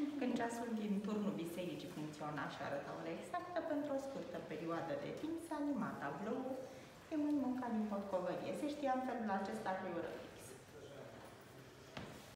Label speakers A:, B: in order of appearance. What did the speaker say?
A: Când ceasul din turnul bisericii funcționa și arăta ora exactă, pentru o scurtă perioadă de timp se anima tabloul, filmând munca din potcovărie. Se știa în felul acesta că e oră